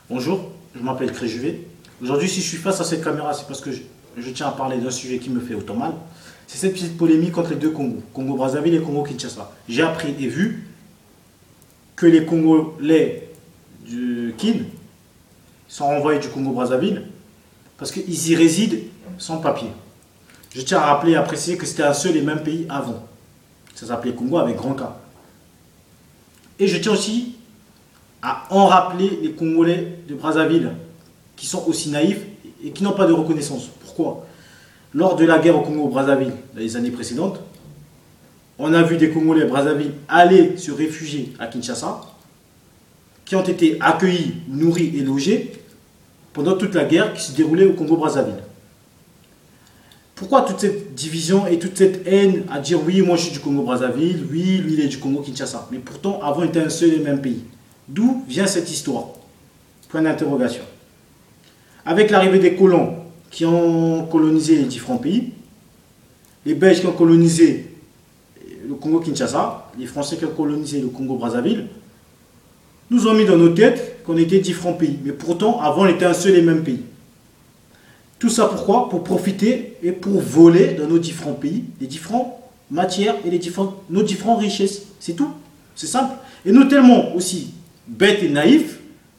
Bonjour, je m'appelle Créjuvet. Aujourd'hui, si je suis face à cette caméra, c'est parce que je tiens à parler d'un sujet qui me fait autant mal. C'est cette petite polémique entre les deux Congos, Congo-Brazzaville et Congo-Kinshasa. J'ai appris et vu que les Congolais du Kin sont renvoyés du Congo-Brazzaville parce qu'ils y résident sans papier. Je tiens à rappeler et à préciser que c'était un seul et même pays avant. Ça s'appelait Congo avec grand K. Et je tiens aussi à en rappeler les Congolais de Brazzaville qui sont aussi naïfs et qui n'ont pas de reconnaissance. Pourquoi? Lors de la guerre au Congo-Brazzaville, dans les années précédentes, on a vu des Congolais Brazzaville aller se réfugier à Kinshasa, qui ont été accueillis, nourris et logés pendant toute la guerre qui se déroulait au Congo-Brazzaville. Pourquoi toute cette division et toute cette haine à dire oui, moi je suis du Congo-Brazzaville, oui, lui il est du Congo-Kinshasa. Mais pourtant, avant, il était un seul et même pays. D'où vient cette histoire? Point d'interrogation. Avec l'arrivée des colons qui ont colonisé les différents pays, les Belges qui ont colonisé le Congo-Kinshasa, les Français qui ont colonisé le Congo-Brazzaville, nous ont mis dans nos têtes qu'on était différents pays. Mais pourtant, avant, on était un seul et même pays. Tout ça pourquoi? Pour profiter et pour voler dans nos différents pays les différentes matières et nos différentes richesses. C'est tout. C'est simple. Et nous, tellement aussi bêtes et naïfs,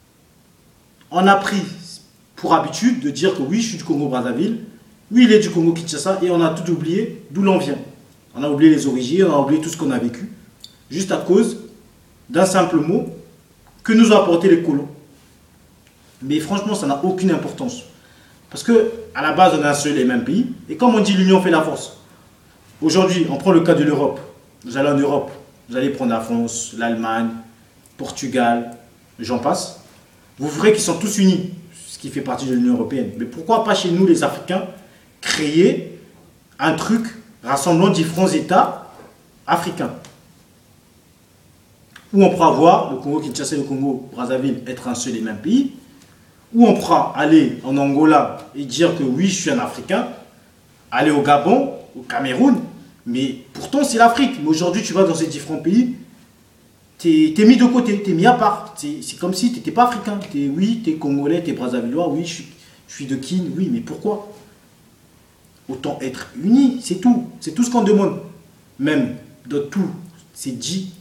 on a pris pour habitude de dire que oui, je suis du Congo-Brazzaville, oui, il est du Congo-Kinshasa, et on a tout oublié d'où l'on vient. On a oublié les origines, on a oublié tout ce qu'on a vécu, juste à cause d'un simple mot que nous ont apporté les colons. Mais franchement, ça n'a aucune importance. Parce que à la base, on est un seul et même pays, et comme on dit, l'union fait la force. Aujourd'hui, on prend le cas de l'Europe. Vous allez en Europe, vous allez prendre la France, l'Allemagne, Portugal, j'en passe. Vous verrez qu'ils sont tous unis, ce qui fait partie de l'Union européenne. Mais pourquoi pas chez nous, les Africains, créer un truc rassemblant différents États africains? Où on pourra voir le Congo-Kinshasa et le Congo-Brazzaville être un seul et même pays, où on pourra aller en Angola et dire que oui, je suis un Africain, aller au Gabon, au Cameroun, mais pourtant c'est l'Afrique. Mais aujourd'hui, tu vas dans ces différents pays, t'es mis de côté, t'es mis à part. C'est comme si t'étais pas africain. Oui, t'es congolais, t'es brazzavillois, oui, je suis de Kin, oui, mais pourquoi? Autant être unis, c'est tout. C'est tout ce qu'on demande. Même dans tout, c'est dit,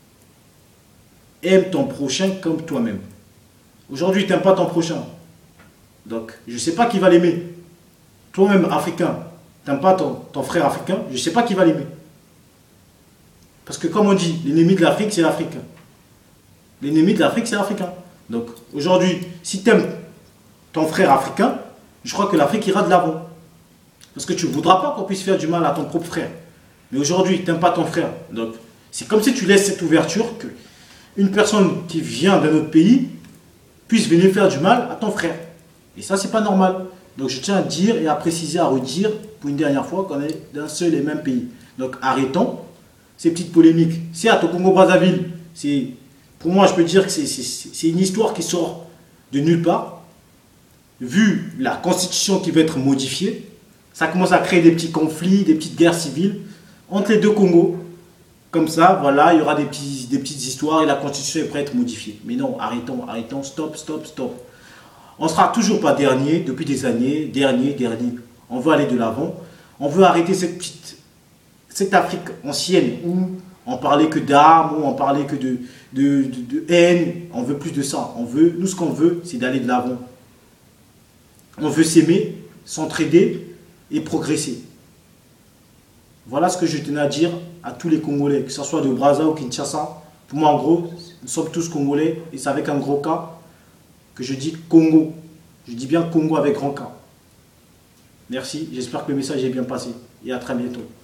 aime ton prochain comme toi-même. Aujourd'hui, tu n'aimes pas ton prochain. Donc, je ne sais pas qui va l'aimer. Toi-même, africain, tu n'aimes pas ton frère africain, je ne sais pas qui va l'aimer. Parce que comme on dit, l'ennemi de l'Afrique, c'est l'Africain. L'ennemi de l'Afrique, c'est l'Africain. Donc, aujourd'hui, si tu aimes ton frère africain, je crois que l'Afrique ira de l'avant. Parce que tu ne voudras pas qu'on puisse faire du mal à ton propre frère. Mais aujourd'hui, tu n'aimes pas ton frère. Donc, c'est comme si tu laisses cette ouverture qu'une personne qui vient d'un autre pays puisse venir faire du mal à ton frère. Et ça, c'est pas normal. Donc, je tiens à dire et à préciser, à redire pour une dernière fois qu'on est d'un seul et même pays. Donc, arrêtons ces petites polémiques. Certes, au Congo-Brazzaville, pour moi, je peux dire que c'est une histoire qui sort de nulle part. Vu la constitution qui va être modifiée, ça commence à créer des petits conflits, des petites guerres civiles entre les deux Congos. Comme ça, voilà, il y aura des petites histoires et la constitution est prête à être modifiée. Mais non, arrêtons, stop. On ne sera toujours pas dernier depuis des années, dernier. On veut aller de l'avant. On veut arrêter cette Afrique ancienne où on parlait que d'armes, où on parlait que de haine. On veut plus de ça. Nous, ce qu'on veut, c'est d'aller de l'avant. On veut s'aimer, s'entraider et progresser. Voilà ce que je tenais à dire à tous les Congolais, que ce soit de Brazza ou Kinshasa. Pour moi, en gros, nous sommes tous Congolais et c'est avec un gros K que je dis Congo. Je dis bien Congo avec grand K. Merci, j'espère que le message est bien passé et à très bientôt.